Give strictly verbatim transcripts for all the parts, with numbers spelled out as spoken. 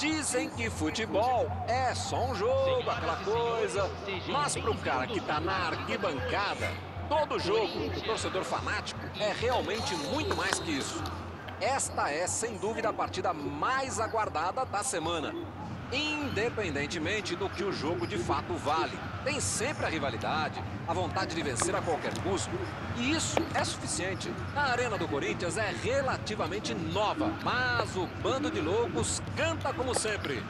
Dizem que futebol é só um jogo, aquela coisa, mas para o cara que está na arquibancada, todo jogo do torcedor fanático é realmente muito mais que isso. Esta é, sem dúvida, a partida mais aguardada da semana. Independentemente do que o jogo de fato vale. Tem sempre a rivalidade, a vontade de vencer a qualquer custo. E isso é suficiente. A Arena do Corinthians é relativamente nova, mas o bando de loucos canta como sempre.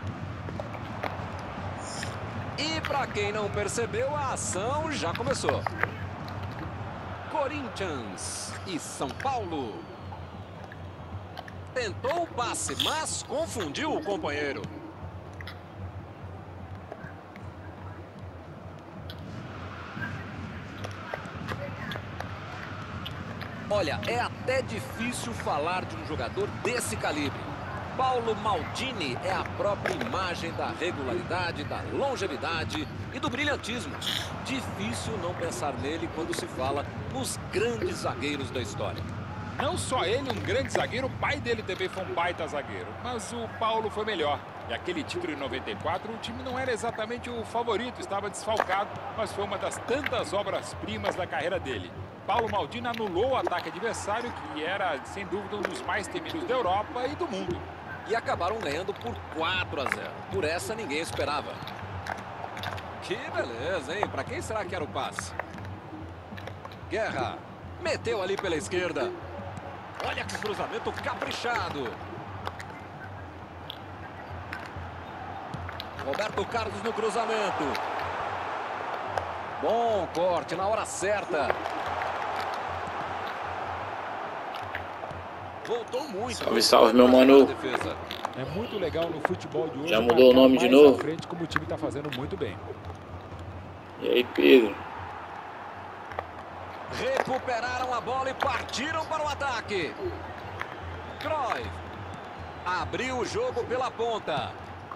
E para quem não percebeu, a ação já começou. Corinthians e São Paulo. Tentou o passe, mas confundiu o companheiro. Olha, é até difícil falar de um jogador desse calibre. Paulo Maldini é a própria imagem da regularidade, da longevidade e do brilhantismo. Difícil não pensar nele quando se fala nos grandes zagueiros da história. Não só ele, um grande zagueiro, o pai dele também foi um baita zagueiro. Mas o Paulo foi melhor. E aquele título em noventa e quatro, o time não era exatamente o favorito, estava desfalcado, mas foi uma das tantas obras-primas da carreira dele. Paulo Maldini anulou o ataque adversário, que era, sem dúvida, um dos mais temidos da Europa e do mundo. E acabaram ganhando por quatro a zero. Por essa ninguém esperava. Que beleza, hein? Para quem será que era o passe? Guerra. Meteu ali pela esquerda. Olha que cruzamento caprichado. Roberto Carlos no cruzamento. Bom corte na hora certa. Voltou muito. Salve, salve, meu mano. É muito legal no futebol de hoje. Já mudou o nome de novo? Frente, como o time está fazendo muito bem. E aí, Pedro? Recuperaram a bola e partiram para o ataque. Cruyff abriu o jogo pela ponta.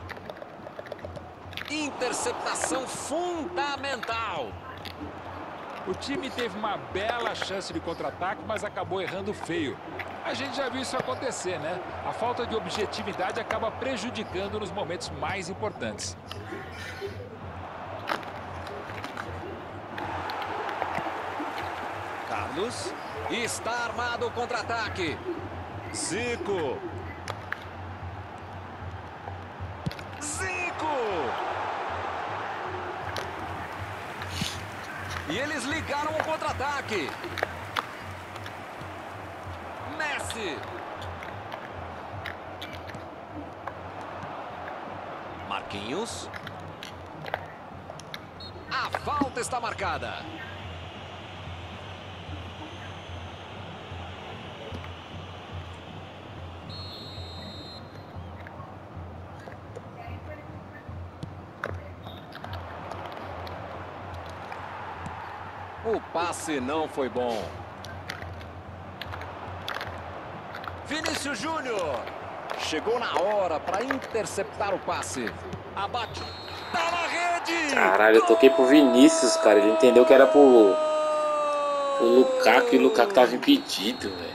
Interceptação fundamental. O time teve uma bela chance de contra-ataque, mas acabou errando feio. A gente já viu isso acontecer, né? A falta de objetividade acaba prejudicando nos momentos mais importantes. Carlos. Está armado o contra-ataque. Zico. Zico. E eles ligaram o contra-ataque. Messi. Marquinhos. A falta está marcada. O passe não foi bom. Vinícius Júnior. Chegou na hora para interceptar o passe. Abate. Tá na rede. Caralho, eu toquei pro Vinícius, cara. Ele entendeu que era pro, pro Lukaku e o Lukaku tava impedido, velho.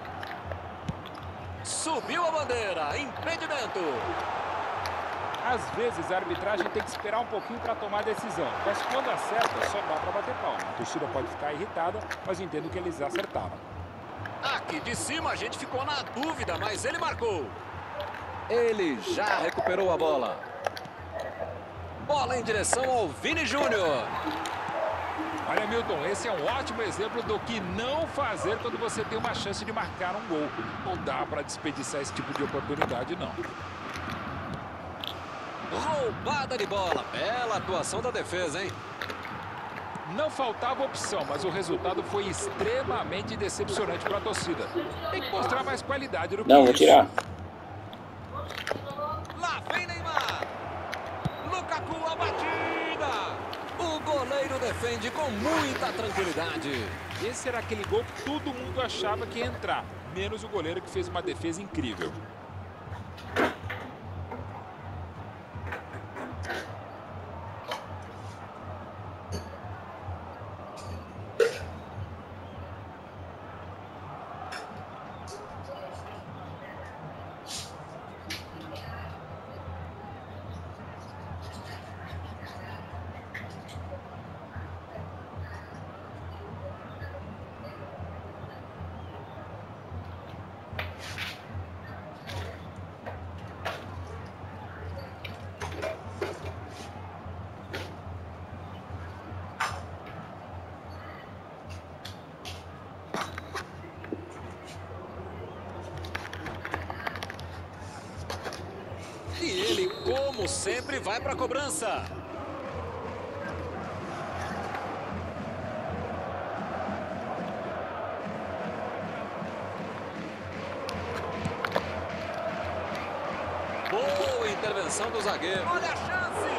Subiu a bandeira. Impedimento. Às vezes a arbitragem tem que esperar um pouquinho para tomar a decisão. Mas quando acerta, só dá para bater palma. A torcida pode ficar irritada, mas entendo que eles acertaram. Aqui de cima a gente ficou na dúvida, mas ele marcou. Ele já recuperou a bola. Bola em direção ao Vini Júnior. Olha, Milton, esse é um ótimo exemplo do que não fazer quando você tem uma chance de marcar um gol. Não dá para desperdiçar esse tipo de oportunidade, não. Roubada de bola. Bela atuação da defesa, hein? Não faltava opção, mas o resultado foi extremamente decepcionante para a torcida. Tem que mostrar mais qualidade do que Não, vou isso. tirar. Lá vem Neymar. Lukaku, a batida. O goleiro defende com muita tranquilidade. Esse era aquele gol que todo mundo achava que ia entrar, menos o goleiro que fez uma defesa incrível. como sempre, vai para a cobrança. Boa intervenção do zagueiro. Olha a chance.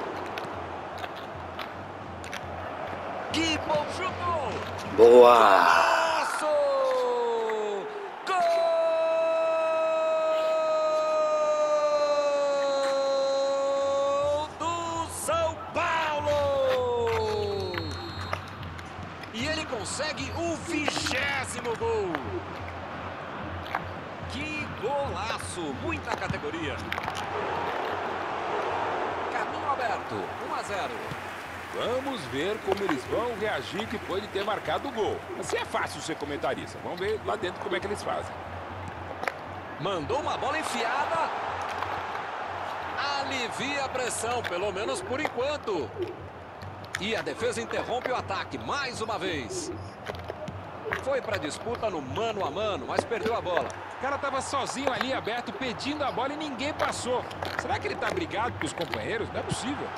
Que bom chute. Boa. Consegue o vigésimo gol. Que golaço, muita categoria. Caminho aberto, um a zero. Vamos ver como eles vão reagir depois de ter marcado o gol. Assim é fácil ser comentarista. Vamos ver lá dentro como é que eles fazem. Mandou uma bola enfiada. Alivia a pressão, pelo menos por enquanto. E a defesa interrompe o ataque mais uma vez. Foi para a disputa no mano a mano, mas perdeu a bola. O cara estava sozinho ali, aberto, pedindo a bola e ninguém passou. Será que ele está brigado com os companheiros? Não é possível.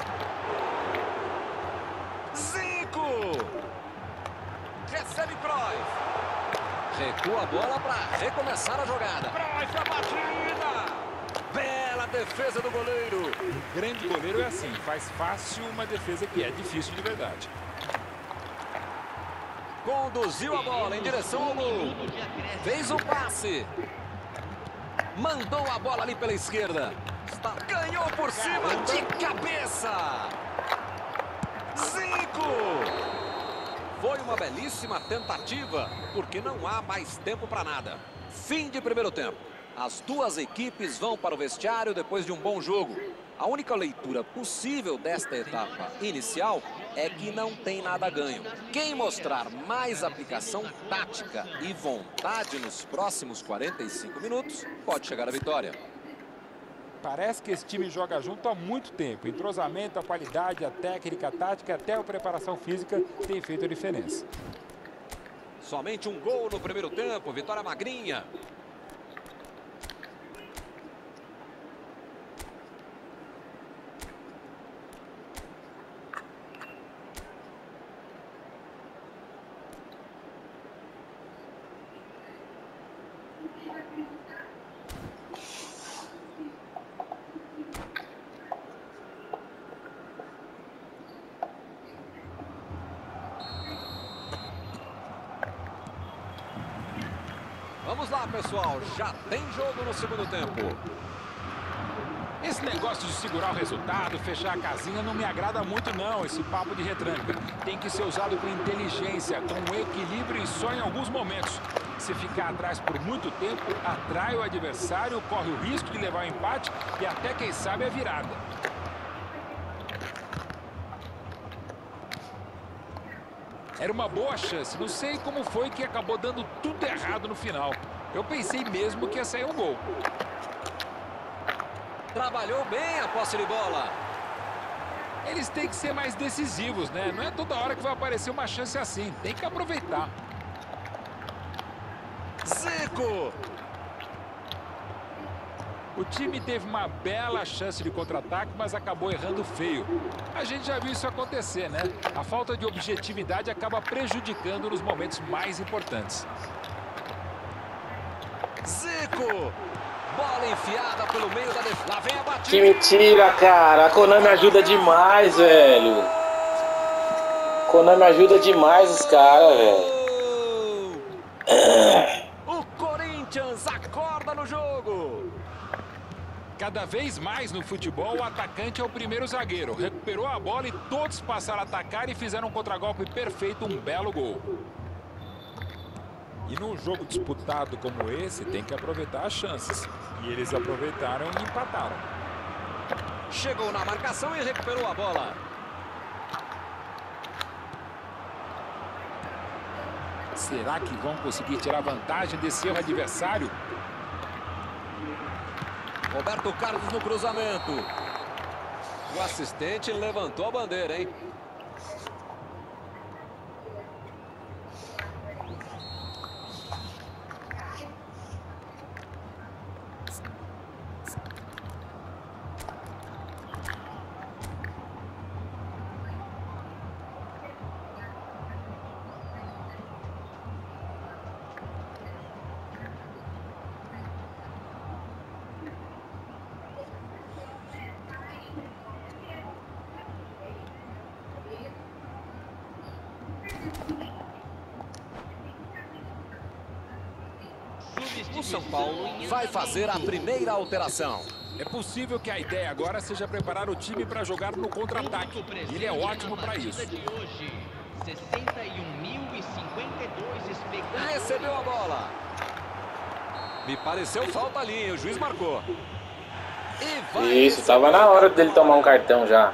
Zico! Recebe Cruyff. Recua a bola para recomeçar a jogada. Cruyff, a batida! Bela defesa do goleiro. Um grande goleiro é assim, faz fácil uma defesa que é difícil de verdade. Conduziu a bola em direção ao gol. Fez o passe. Mandou a bola ali pela esquerda. Está... Ganhou por cima de cabeça. Zico! Foi uma belíssima tentativa, porque não há mais tempo para nada. Fim de primeiro tempo. As duas equipes vão para o vestiário depois de um bom jogo. A única leitura possível desta etapa inicial é que não tem nada ganho. Quem mostrar mais aplicação tática e vontade nos próximos quarenta e cinco minutos pode chegar à vitória. Parece que esse time joga junto há muito tempo. O entrosamento, a qualidade, a técnica, a tática, até a preparação física tem feito a diferença. Somente um gol no primeiro tempo, vitória magrinha. Vamos lá, pessoal. Já tem jogo no segundo tempo. Esse negócio de segurar o resultado, fechar a casinha, não me agrada muito, não. Esse papo de retranca. Tem que ser usado com inteligência, com equilíbrio e só em alguns momentos. Se ficar atrás por muito tempo, atrai o adversário, corre o risco de levar o empate e até, quem sabe, a virada. Era uma boa chance. Não sei como foi que acabou dando tudo errado no final. Eu pensei mesmo que ia sair um gol. Trabalhou bem a posse de bola. Eles têm que ser mais decisivos, né? Não é toda hora que vai aparecer uma chance assim. Tem que aproveitar. Zico! O time teve uma bela chance de contra-ataque, mas acabou errando feio. A gente já viu isso acontecer, né? A falta de objetividade acaba prejudicando nos momentos mais importantes. Zico! Bola enfiada pelo meio da defesa. Lá vem a batida. Que mentira, cara. A Konami ajuda demais, velho. Konami ajuda demais os caras, velho. O Corinthians acorda no jogo. Cada vez mais no futebol, o atacante é o primeiro zagueiro. Recuperou a bola e todos passaram a atacar e fizeram um contragolpe perfeito, um belo gol. E num jogo disputado como esse, tem que aproveitar as chances. E eles aproveitaram e empataram. Chegou na marcação e recuperou a bola. Será que vão conseguir tirar vantagem desse erro adversário? Roberto Carlos no cruzamento. O assistente levantou a bandeira, hein? O São Paulo vai fazer a primeira alteração. É possível que a ideia agora seja preparar o time para jogar no contra-ataque. E ele é ótimo para isso. sessenta e um mil e cinquenta e dois espectadores. Recebeu a bola. Me pareceu falta ali, o juiz marcou. E vai Isso, tava na hora dele tomar um cartão já.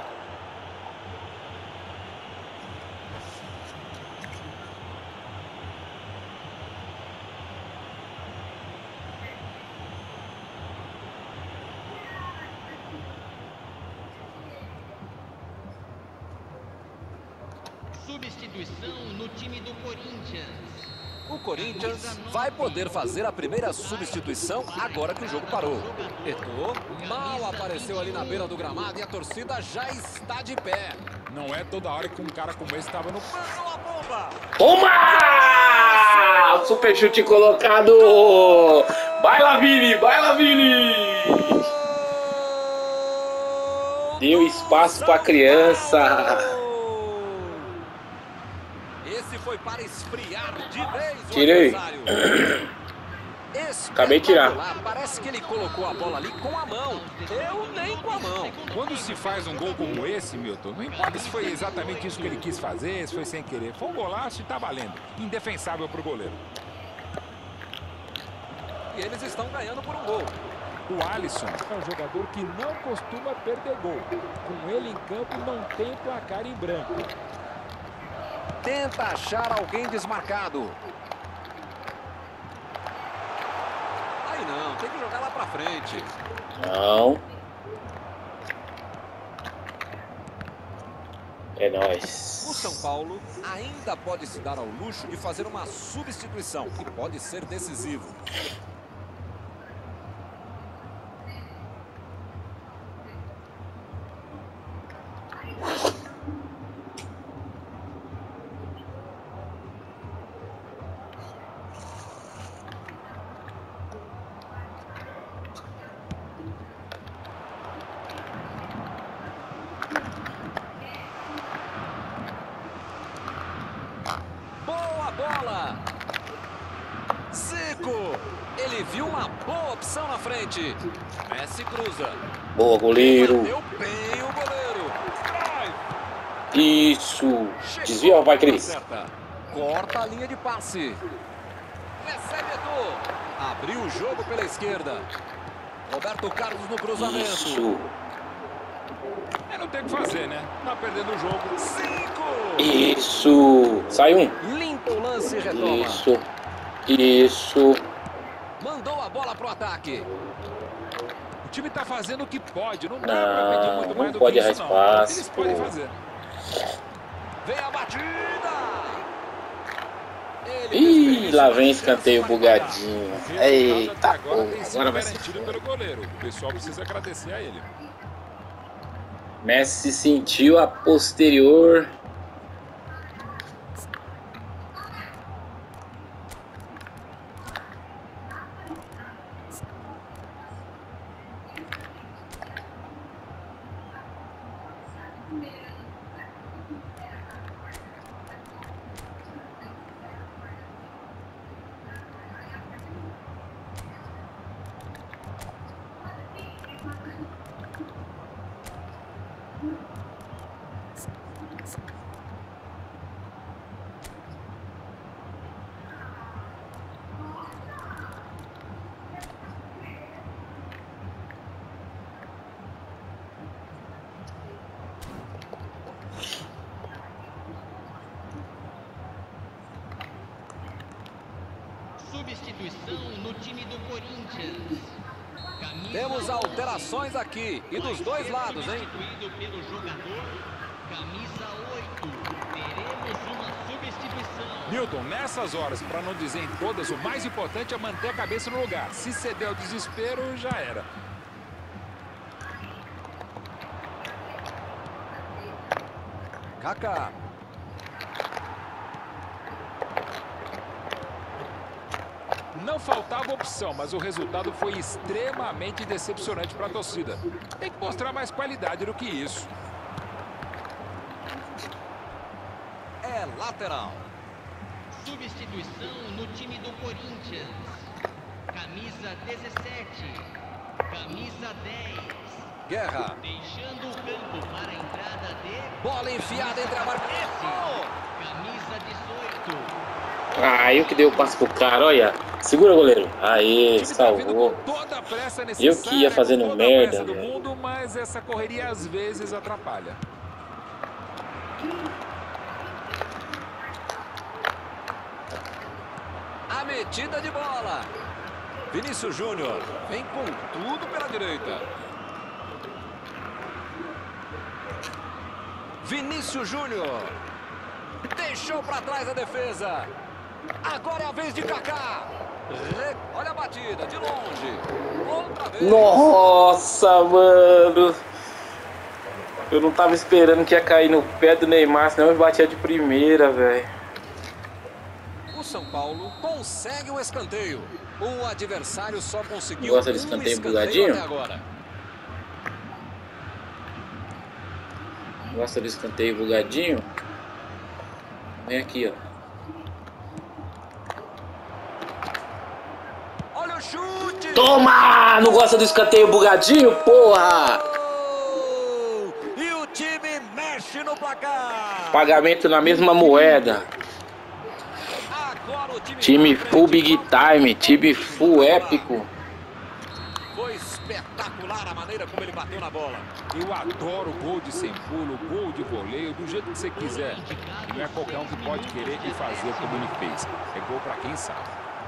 Substituição no time do Corinthians. O Corinthians vai poder fazer a primeira substituição agora que o jogo parou. Eto'o mal apareceu ali na beira do gramado e a torcida já está de pé. Não é toda hora que um cara como esse estava no... Mandou a bomba! Toma! Super chute colocado! Vai, Lavini! Vai, Lavini! Deu espaço para a criança. Esse foi para esfriar de vez o Tirei. adversário. Acabei de tirar. Parece que ele colocou a bola ali com a mão. Eu nem com a mão. Quando se faz um gol como esse, Milton, não importa se foi exatamente isso que ele quis fazer, se foi sem querer. Foi um golaço e tá valendo. Indefensável pro goleiro. E eles estão ganhando por um gol. O Alisson é um jogador que não costuma perder gol. Com ele em campo não tem placar em branco. Tenta achar alguém desmarcado. Aí não, tem que jogar lá pra frente. Não. É nóis. O São Paulo ainda pode se dar ao luxo de fazer uma substituição que pode ser decisivo. Bola! Zico! Ele viu uma boa opção na frente. Messi cruza. Boa, goleiro. Deu bem o goleiro. Isso. Desvia, vai, Cris. Corta a linha de passe. Recebe Eto'o. Abriu o jogo pela esquerda. Roberto Carlos no cruzamento. Isso. É, não tem o que fazer, né? Tá perdendo o jogo. Cinco! Isso. Sai um. Limpa o lance e retoma. Isso. Isso. Mandou a bola pro ataque. O time tá fazendo o que pode. Não dá pra pedir Não, muito não mais do pode que isso, errar não. espaço, Eles podem pô. fazer. Vem a batida. Ele Ih, lá vem desperdiça uma escanteio chance bugadinho. O resultado Eita, até agora pô. tem sido Agora vai ser garantido pelo goleiro. O pessoal precisa agradecer a ele. Messi sentiu a posterior. Substituição no time do Corinthians. Camisa Temos alterações aqui e dos dois lados, hein? Substituído pelo jogador. Camisa oito. Teremos uma substituição. Milton, nessas horas, para não dizer em todas, o mais importante é manter a cabeça no lugar. Se ceder ao desespero, já era. Kaká. Não faltava opção, mas o resultado foi extremamente decepcionante para a torcida. Tem que mostrar mais qualidade do que isso. É lateral. Substituição no time do Corinthians. Camisa dezessete. Camisa dez. Guerra. Deixando o campo para a entrada de... Bola enfiada entre a marca. Camisa dezoito. Ah, eu que dei o passo pro cara, olha. Segura, goleiro. Aê, salvou. Toda a pressa Eu que ia fazendo toda merda, a pressa do velho. mundo, mas essa correria às vezes atrapalha. A metida de bola. Vinícius Júnior vem com tudo pela direita. Vinícius Júnior deixou para trás a defesa. Agora é a vez de Kaká. Re... Olha a batida de longe. Outra vez. Nossa, mano. Eu não tava esperando que ia cair no pé do Neymar, senão eu batia de primeira, velho. O São Paulo consegue o escanteio. O adversário só conseguiu Gosta de um escanteio escanteio bugadinho? até agora. Gosta do escanteio bugadinho? Vem aqui, ó. Olha o chute. Toma! Não gosta do escanteio bugadinho, porra! Gol! E o time mexe no placar. Pagamento na mesma moeda. Agora o time, Time tá full frente. big time, time full épico. Foi espetacular a maneira como ele bateu na bola. Eu adoro gol de sem pulo, gol de voleio, do jeito que você quiser. E não é qualquer um que pode querer e fazer como ele fez. É gol pra quem sabe.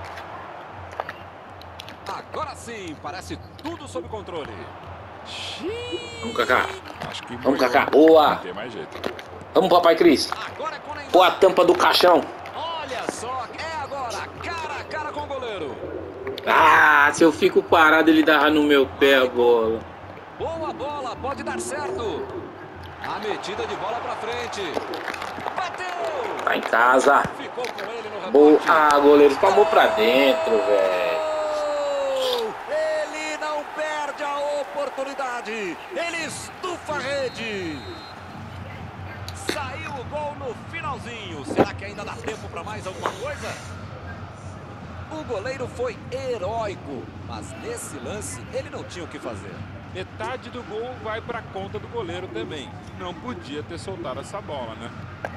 Agora sim, parece tudo sob controle. Vamos, Kaká. Acho que Vamos, molhou. Kaká. Boa. Não tem mais jeito. Vamos, papai Cris. Agora é com o Neymar. Pô a tampa do caixão. Olha só, é agora, cara a cara com o goleiro. Ah, se eu fico parado, ele dá no meu pé a bola. Boa bola, pode dar certo. A metida de bola pra frente. Bateu. Tá em casa. Ficou com ele no Boa. rebote. Ah, goleiro, spamou pra dentro, velho. Gol! Ele não perde a oportunidade. Ele estufa a rede. Saiu o gol no finalzinho. Será que ainda dá tempo para mais alguma coisa? O goleiro foi heróico, mas nesse lance ele não tinha o que fazer. Metade do gol vai pra conta do goleiro também. Não podia ter soltado essa bola, né?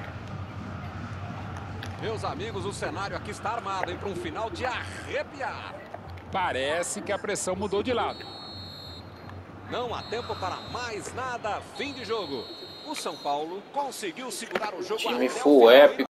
Meus amigos, o cenário aqui está armado para um final de arrepiar. Parece que a pressão mudou de lado. Não há tempo para mais nada. Fim de jogo. O São Paulo conseguiu segurar o jogo Time até o full final. épico.